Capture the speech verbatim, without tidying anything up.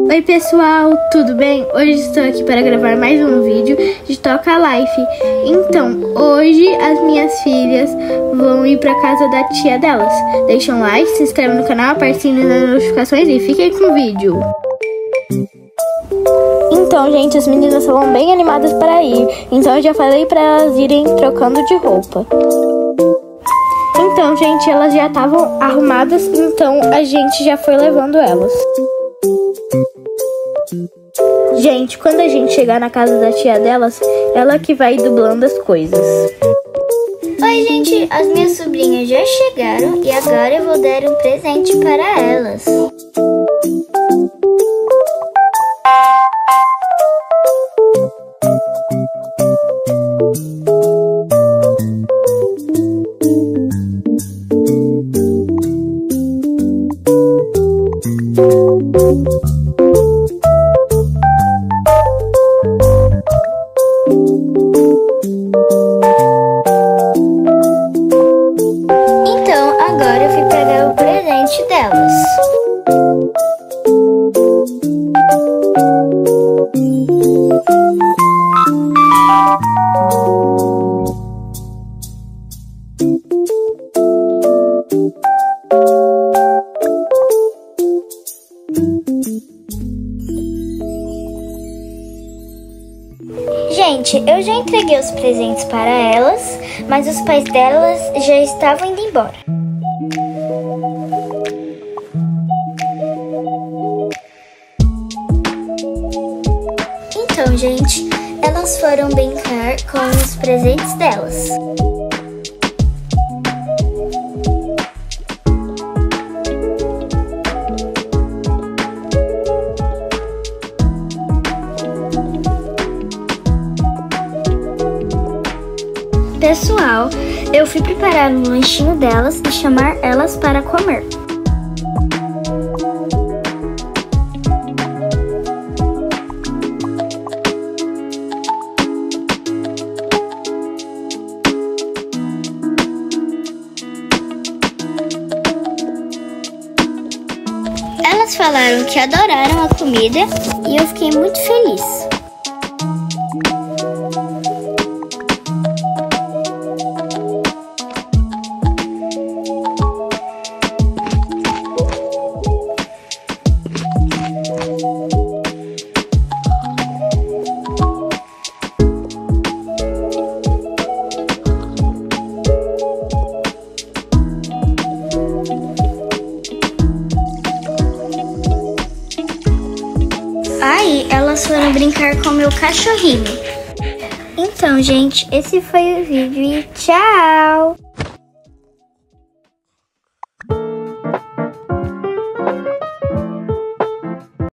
Oi pessoal, tudo bem? Hoje estou aqui para gravar mais um vídeo de Toca Life. Então, hoje as minhas filhas vão ir para casa da tia delas. Deixa um like, se inscreve no canal, aperte o sininho das notificações e fiquem com o vídeo. Então, gente, as meninas estavam bem animadas para ir. Então eu já falei para elas irem trocando de roupa. Então, gente, elas já estavam arrumadas, então a gente já foi levando elas. Gente, quando a gente chegar na casa da tia delas, ela que vai dublando as coisas. Oi, gente, as minhas sobrinhas já chegaram e agora eu vou dar um presente para elas. Então, agora eu fui pegar o presente delas. Gente, eu já entreguei os presentes para elas, mas os pais delas já estavam indo embora. Então, gente, elas foram brincar com os presentes delas. Pessoal, eu fui preparar um lanchinho delas e chamar elas para comer. Elas falaram que adoraram a comida e eu fiquei muito feliz. Aí, elas foram brincar com o meu cachorrinho. Então, gente, esse foi o vídeo e tchau!